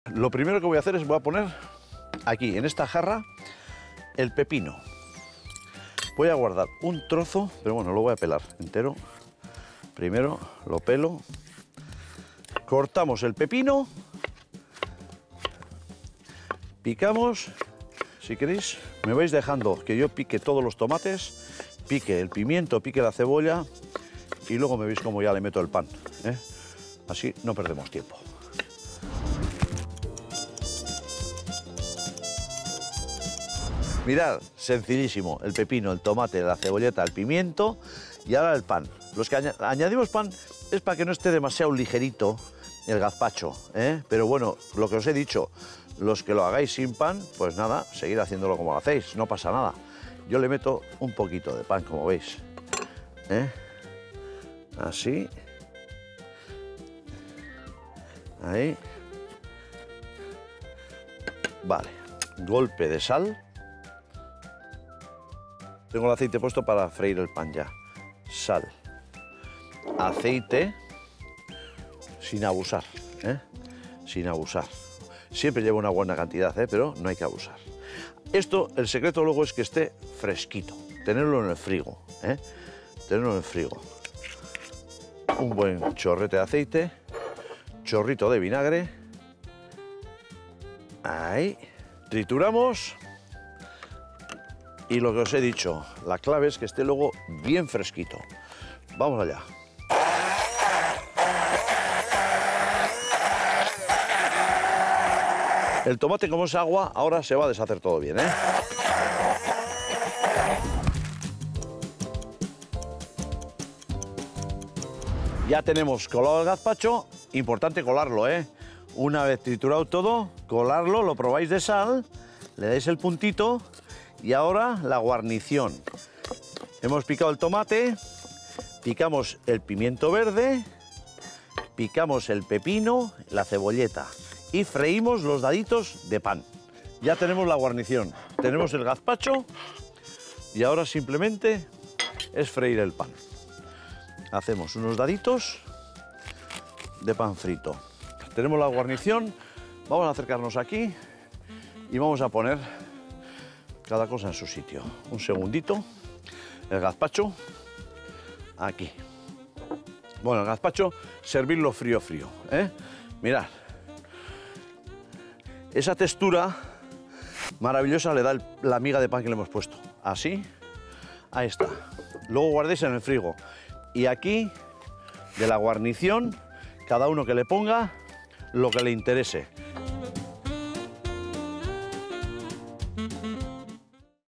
Lo primero que voy a hacer es voy a poner aquí, en esta jarra, el pepino. Voy a guardar un trozo, pero bueno, lo voy a pelar entero. Primero lo pelo. Cortamos el pepino. Picamos. Si queréis, me vais dejando que yo pique todos los tomates, pique el pimiento, pique la cebolla y luego me veis cómo ya le meto el pan, ¿eh? Así no perdemos tiempo. Mirad, sencillísimo, el pepino, el tomate, la cebolleta, el pimiento y ahora el pan. Los que añadimos pan es para que no esté demasiado ligerito el gazpacho, ¿eh? Pero bueno, lo que os he dicho, los que lo hagáis sin pan, pues nada, seguid haciéndolo como lo hacéis, no pasa nada. Yo le meto un poquito de pan, como veis, ¿eh? Así. Ahí. Vale, golpe de sal. Tengo el aceite puesto para freír el pan ya. Sal, aceite, sin abusar, ¿eh? Sin abusar. Siempre lleva una buena cantidad, ¿eh? Pero no hay que abusar. Esto, el secreto luego es que esté fresquito, tenerlo en el frigo, ¿eh? Tenerlo en el frigo. Un buen chorrete de aceite, chorrito de vinagre. Ahí. Trituramos. Y lo que os he dicho, la clave es que esté luego bien fresquito. Vamos allá. El tomate, como es agua, ahora se va a deshacer todo bien, ¿eh? Ya tenemos colado el gazpacho, importante colarlo, ¿eh? Una vez triturado todo, colarlo, lo probáis de sal, le dais el puntito. Y ahora la guarnición. Hemos picado el tomate, picamos el pimiento verde, picamos el pepino, la cebolleta y freímos los daditos de pan. Ya tenemos la guarnición, tenemos el gazpacho y ahora simplemente es freír el pan. Hacemos unos daditos de pan frito. Tenemos la guarnición, vamos a acercarnos aquí y vamos a poner cada cosa en su sitio. Un segundito. El gazpacho aquí. Bueno, el gazpacho, servirlo frío, ¿eh? Mirad. Esa textura maravillosa le da la miga de pan que le hemos puesto. Así. Ahí está. Luego guardéis en el frigo. Y aquí, de la guarnición, cada uno que le ponga lo que le interese.